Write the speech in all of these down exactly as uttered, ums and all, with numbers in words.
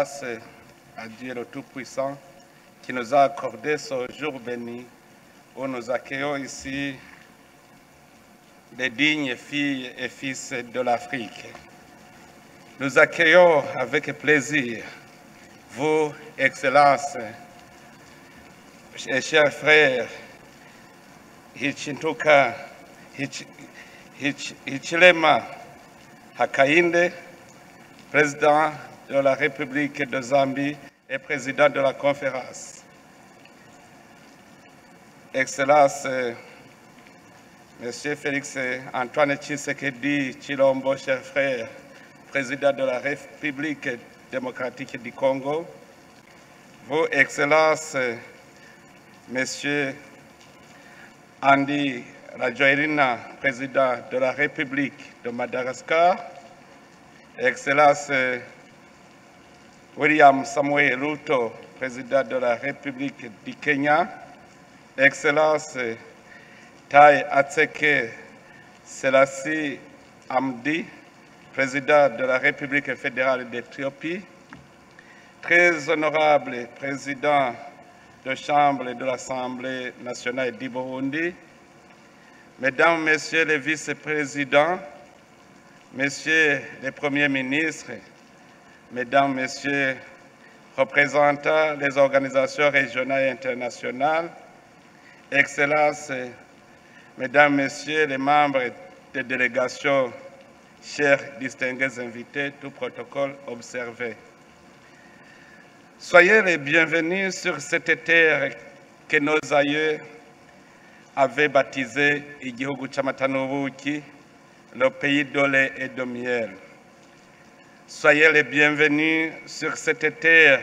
grâce à Dieu le Tout-Puissant qui nous a accordé ce jour béni où nous accueillons ici les dignes filles et fils de l'Afrique. Nous accueillons avec plaisir vous, Excellences et chers frères Hichintuka Hich, Hich, Hichilema Hakainde, président de la République de Zambie et président de la conférence. Excellences, Monsieur Félix Antoine Tshisekedi Tshilombo, cher frère, président de la République démocratique du Congo, Vos Excellences, Monsieur Andy Rajoelina, président de la République de Madagascar, Excellence William Samuel Ruto, président de la République du Kenya, Excellence Tai Atseke Selassie Amdi, président de la République fédérale d'Éthiopie, très honorable président de Chambre de l'Assemblée nationale du Burundi, Mesdames, Messieurs les vice-présidents, Messieurs les premiers ministres, Mesdames, Messieurs représentants des organisations régionales et internationales, Excellences, Mesdames, Messieurs les membres des délégations, chers distingués invités, tout protocole observé. Soyez les bienvenus sur cette terre que nos aïeux avaient baptisée Igihugu c'amata n'ubuki, le pays de lait et de miel. Soyez les bienvenus sur cette terre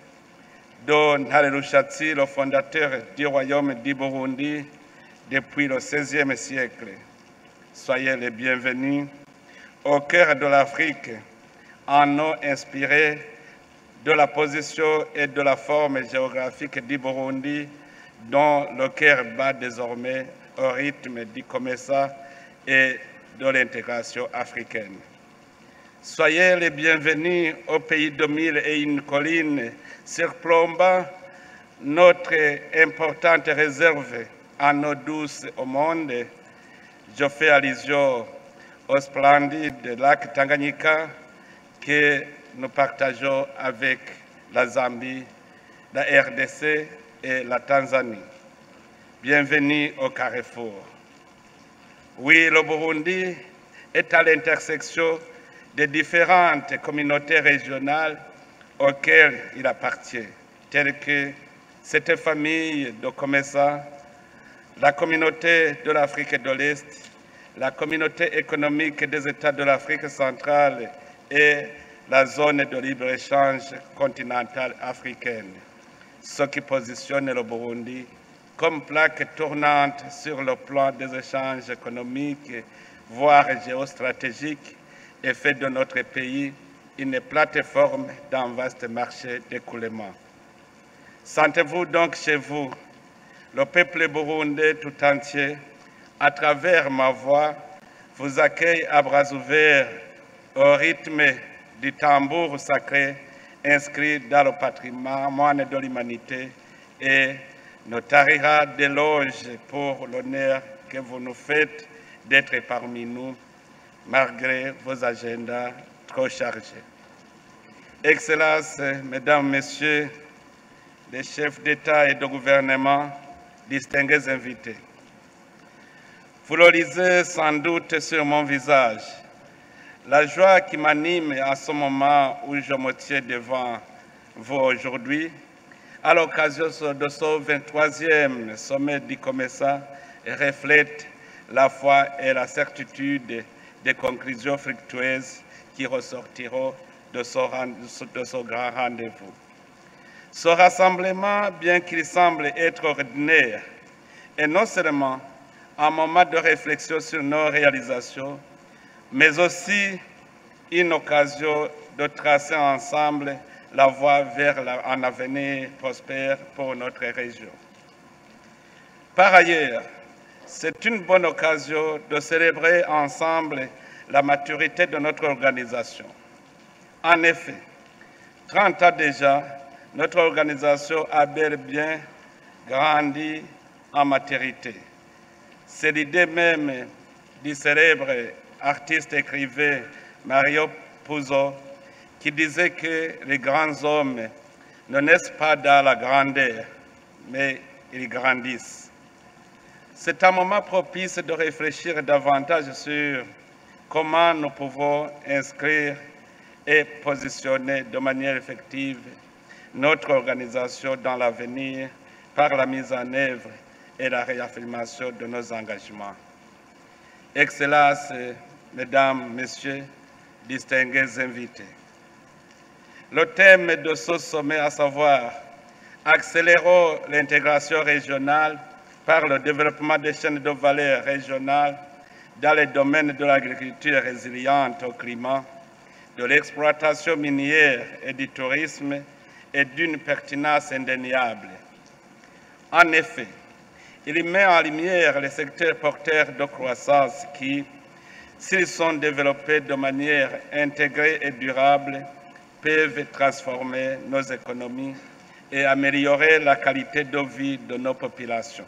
dont Ntare Rushatsi, le fondateur du royaume du Burundi depuis le seizième siècle. Soyez les bienvenus au cœur de l'Afrique, en nous inspirés de la position et de la forme géographique du Burundi, dont le cœur bat désormais au rythme du commerce et de l'intégration africaine. Soyez les bienvenus au pays de mille et une collines surplombant notre importante réserve en eau douce au monde. Je fais allusion au splendide lac Tanganyika que nous partageons avec la Zambie, la R D C et la Tanzanie. Bienvenue au Carrefour. Oui, le Burundi est à l'intersection des différentes communautés régionales auxquelles il appartient, telles que cette famille de commerçants, la communauté de l'Afrique de l'Est, la communauté économique des États de l'Afrique centrale et la zone de libre-échange continentale africaine, ce qui positionne le Burundi comme plaque tournante sur le plan des échanges économiques, voire géostratégiques, et fait de notre pays une plateforme d'un vaste marché d'écoulement. Sentez-vous donc chez vous, le peuple burundais tout entier, à travers ma voix, vous accueille à bras ouverts au rythme du tambour sacré inscrit dans le patrimoine de l'humanité et nous tarira d'éloges pour l'honneur que vous nous faites d'être parmi nous, malgré vos agendas trop chargés. Excellences, Mesdames, Messieurs, les chefs d'État et de gouvernement, distingués invités, vous le lisez sans doute sur mon visage, la joie qui m'anime à ce moment où je me tiens devant vous aujourd'hui, à l'occasion de ce vingt-troisième sommet du commerce, reflète la foi et la certitude des conclusions fructueuses qui ressortiront de ce, de ce grand rendez-vous. Ce rassemblement, bien qu'il semble être ordinaire, est non seulement un moment de réflexion sur nos réalisations, mais aussi une occasion de tracer ensemble la voie vers un avenir prospère pour notre région. Par ailleurs, c'est une bonne occasion de célébrer ensemble la maturité de notre organisation. En effet, trente ans déjà, notre organisation a bel et bien grandi en maturité. C'est l'idée même du célèbre artiste écrivain Mario Puzo qui disait que les grands hommes ne naissent pas dans la grandeur, mais ils grandissent. C'est un moment propice de réfléchir davantage sur comment nous pouvons inscrire et positionner de manière effective notre organisation dans l'avenir par la mise en œuvre et la réaffirmation de nos engagements. Excellences, Mesdames, Messieurs, distingués invités. Le thème de ce sommet, à savoir « Accélérons l'intégration régionale par le développement des chaînes de valeur régionales dans les domaines de l'agriculture résiliente au climat, de l'exploitation minière et du tourisme est d'une pertinence indéniable. En effet, il met en lumière les secteurs porteurs de croissance qui, s'ils sont développés de manière intégrée et durable, peuvent transformer nos économies et améliorer la qualité de vie de nos populations.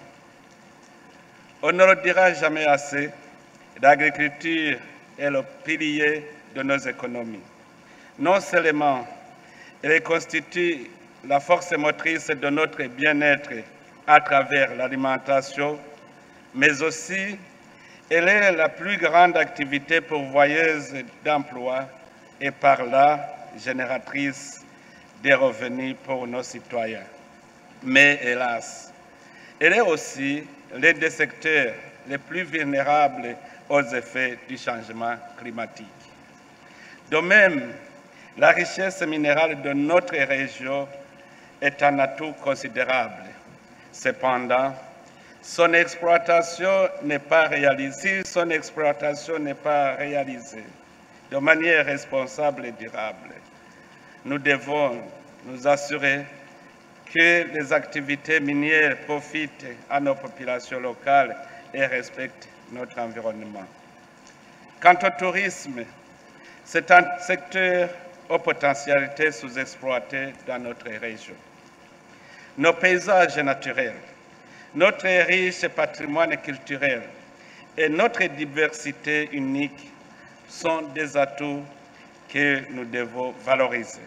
On ne le dira jamais assez, l'agriculture est le pilier de nos économies. Non seulement elle constitue la force motrice de notre bien-être à travers l'alimentation, mais aussi elle est la plus grande activité pourvoyeuse d'emplois et par là génératrice des revenus pour nos citoyens. Mais hélas, elle est aussi l'un des secteurs les plus vulnérables aux effets du changement climatique. De même, la richesse minérale de notre région est un atout considérable. Cependant, son exploitation n'est pas réalisée, si son exploitation n'est pas réalisée de manière responsable et durable, nous devons nous assurer que les activités minières profitent à nos populations locales et respectent notre environnement. Quant au tourisme, c'est un secteur aux potentialités sous-exploitées dans notre région. Nos paysages naturels, notre riche patrimoine culturel et notre diversité unique sont des atouts que nous devons valoriser.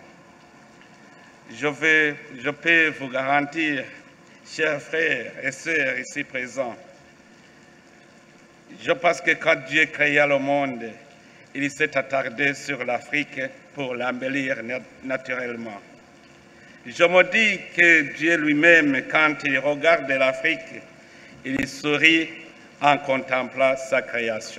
Je, veux, je peux vous garantir, chers frères et sœurs ici présents, je pense que quand Dieu créa le monde, il s'est attardé sur l'Afrique pour l'embellir naturellement. Je me dis que Dieu lui-même, quand il regarde l'Afrique, il sourit en contemplant sa création.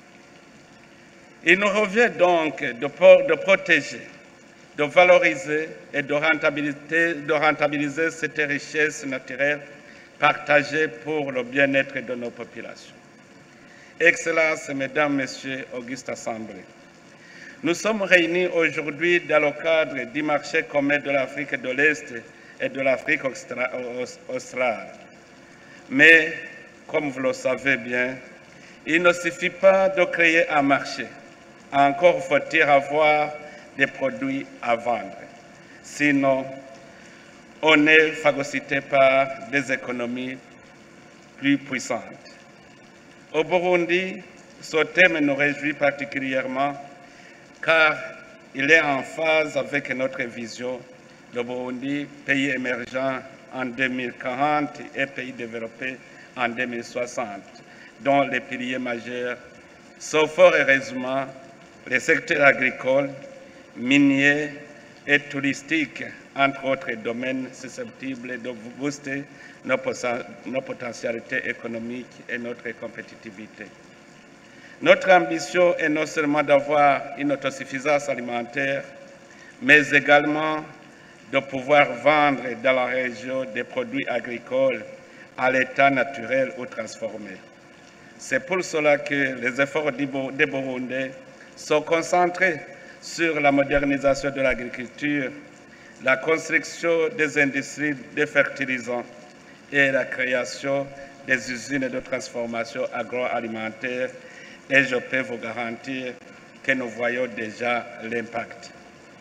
Il nous revient donc de, de protéger, de valoriser et de rentabiliser, de rentabiliser cette richesse naturelle partagée pour le bien-être de nos populations. Excellences, Mesdames, Messieurs, Auguste Assemblée, nous sommes réunis aujourd'hui dans le cadre du marché commun de l'Afrique de l'Est et de l'Afrique australe. Mais, comme vous le savez bien, il ne suffit pas de créer un marché. Encore faut-il avoir des produits à vendre. Sinon, on est phagocyté par des économies plus puissantes. Au Burundi, ce thème nous réjouit particulièrement car il est en phase avec notre vision de Burundi, pays émergent en deux mille quarante et pays développé en deux mille soixante, dont les piliers majeurs sont fort heureusement les secteurs agricoles, miniers et touristiques, entre autres domaines susceptibles de booster nos, nos potentialités économiques et notre compétitivité. Notre ambition est non seulement d'avoir une autosuffisance alimentaire, mais également de pouvoir vendre dans la région des produits agricoles à l'état naturel ou transformé. C'est pour cela que les efforts des Burundais sont concentrés sur la modernisation de l'agriculture, la construction des industries de fertilisants et la création des usines de transformation agroalimentaire. Et je peux vous garantir que nous voyons déjà l'impact.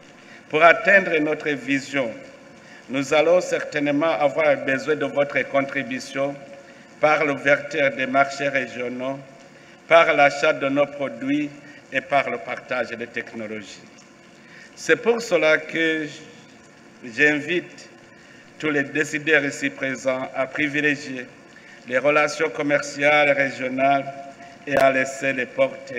Pour atteindre notre vision, nous allons certainement avoir besoin de votre contribution par l'ouverture des marchés régionaux, par l'achat de nos produits et par le partage des technologies. C'est pour cela que j'invite tous les décideurs ici présents à privilégier les relations commerciales régionales et à laisser les portes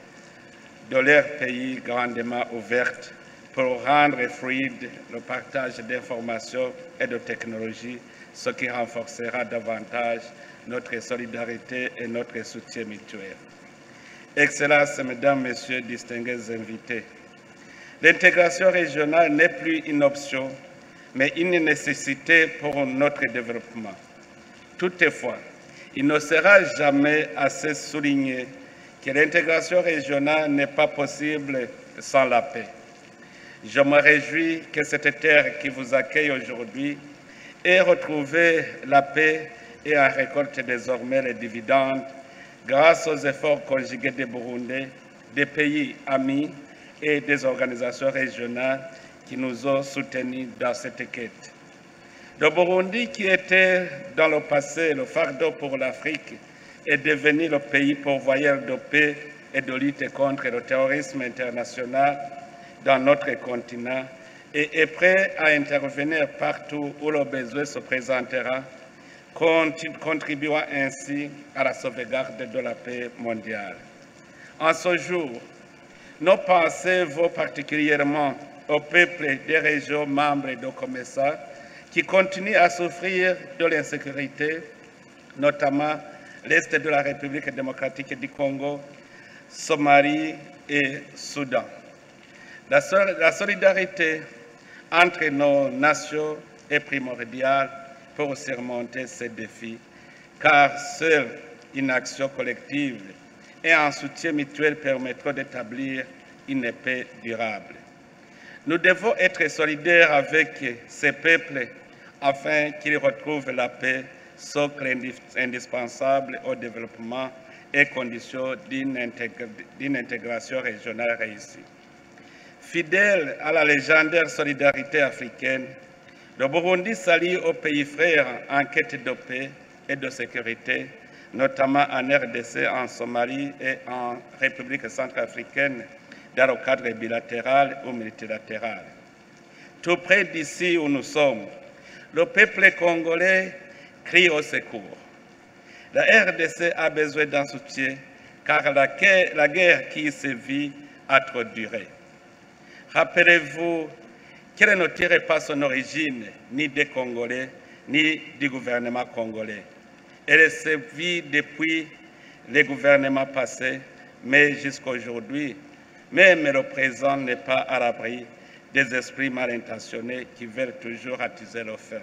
de leur pays grandement ouvertes pour rendre fluide le partage d'informations et de technologies, ce qui renforcera davantage notre solidarité et notre soutien mutuel. Excellences, Mesdames, Messieurs, distingués invités, l'intégration régionale n'est plus une option, mais une nécessité pour notre développement. Toutefois, il ne sera jamais assez souligné que l'intégration régionale n'est pas possible sans la paix. Je me réjouis que cette terre qui vous accueille aujourd'hui ait retrouvé la paix et en récolte désormais les dividendes grâce aux efforts conjugués des Burundais, des pays amis et des organisations régionales qui nous ont soutenus dans cette quête. Le Burundi, qui était dans le passé le fardeau pour l'Afrique, est devenu le pays pourvoyeur de paix et de lutte contre le terrorisme international dans notre continent et est prêt à intervenir partout où le besoin se présentera, contribuant ainsi à la sauvegarde de la paix mondiale. En ce jour, nos pensées vont particulièrement au peuple des régions membres de COMESA qui continuent à souffrir de l'insécurité, notamment l'Est de la République démocratique du Congo, Somalie et Soudan. La, sol la solidarité entre nos nations est primordiale pour surmonter ces défis, car seule une action collective et un soutien mutuel permettront d'établir une paix durable. Nous devons être solidaires avec ces peuples afin qu'ils retrouvent la paix, socle indispensable au développement et condition d'une intégration régionale réussie. Fidèle à la légendaire solidarité africaine, le Burundi s'allie aux pays frères en quête de paix et de sécurité, notamment en R D C, en Somalie et en République centrafricaine, dans le cadre bilatéral ou multilatéral. Tout près d'ici où nous sommes, le peuple congolais crie au secours. La R D C a besoin d'un soutien car la guerre, la guerre qui se vit a trop duré. Rappelez-vous qu'elle ne tire pas son origine ni des Congolais, ni du gouvernement congolais. Elle se vit depuis les gouvernements passés, mais jusqu'à aujourd'hui, même le présent n'est pas à l'abri des esprits mal intentionnés qui veulent toujours attiser le feu.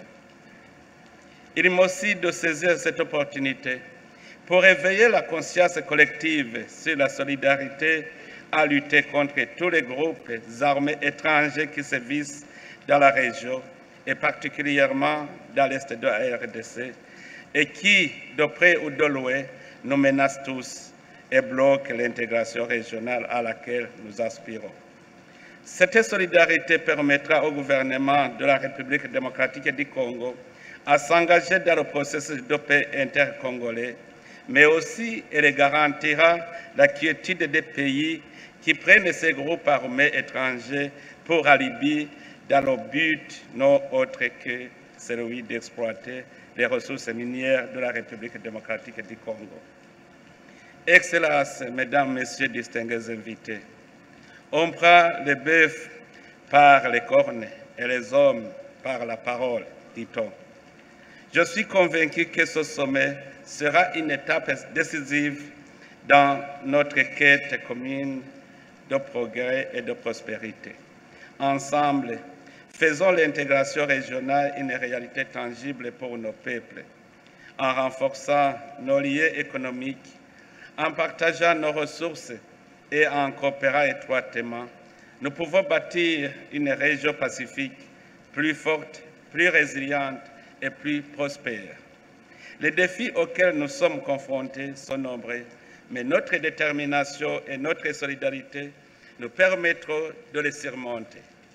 Il est aussi de saisir cette opportunité pour réveiller la conscience collective sur la solidarité à lutter contre tous les groupes armés étrangers qui sévissent dans la région et particulièrement dans l'Est de la R D C et qui, de près ou de loin, nous menacent tous et bloquent l'intégration régionale à laquelle nous aspirons. Cette solidarité permettra au gouvernement de la République démocratique du Congo à s'engager dans le processus de paix intercongolais, mais aussi elle garantira la quiétude des pays qui prennent ces groupes armés étrangers pour alibi dans le but non autre que celui d'exploiter les ressources minières de la République démocratique du Congo. Excellences, Mesdames, Messieurs, distingués invités, on prend le bœuf par les cornes et les hommes par la parole, dit-on. Je suis convaincu que ce sommet sera une étape décisive dans notre quête commune de progrès et de prospérité. Ensemble, faisons l'intégration régionale une réalité tangible pour nos peuples, en renforçant nos liens économiques, en partageant nos ressources et en coopérant étroitement. Nous pouvons bâtir une région pacifique plus forte, plus résiliente et plus prospère. Les défis auxquels nous sommes confrontés sont nombreux, mais notre détermination et notre solidarité nous permettront de les surmonter.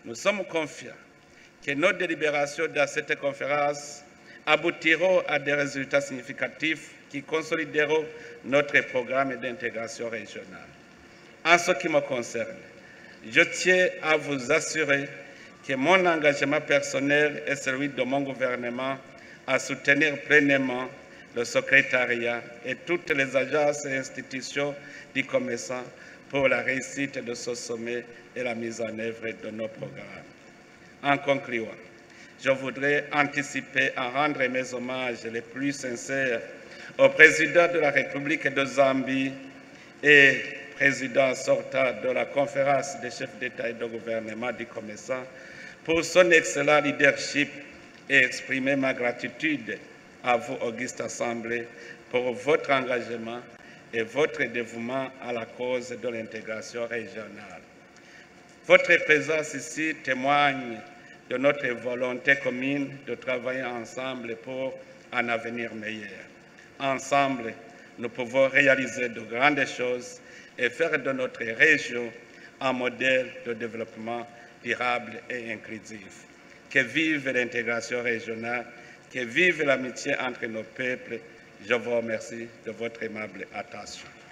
Nous sommes confiants que nos délibérations dans cette conférence aboutiront à des résultats significatifs qui consolideront notre programme d'intégration régionale. En ce qui me concerne, je tiens à vous assurer que mon engagement personnel et celui de mon gouvernement à soutenir pleinement le secrétariat et toutes les agences et institutions du commerçant pour la réussite de ce sommet et la mise en œuvre de nos programmes. En concluant, je voudrais anticiper à rendre mes hommages les plus sincères au président de la République de Zambie et président sortant de la conférence des chefs d'État et de gouvernement du commerçant pour son excellent leadership et exprimer ma gratitude à vous, Auguste Assemblée, pour votre engagement et votre dévouement à la cause de l'intégration régionale. Votre présence ici témoigne de notre volonté commune de travailler ensemble pour un avenir meilleur. Ensemble, nous pouvons réaliser de grandes choses et faire de notre région un modèle de développement durable et inclusif. Que vive l'intégration régionale, que vive l'amitié entre nos peuples. Je vous remercie de votre aimable attention.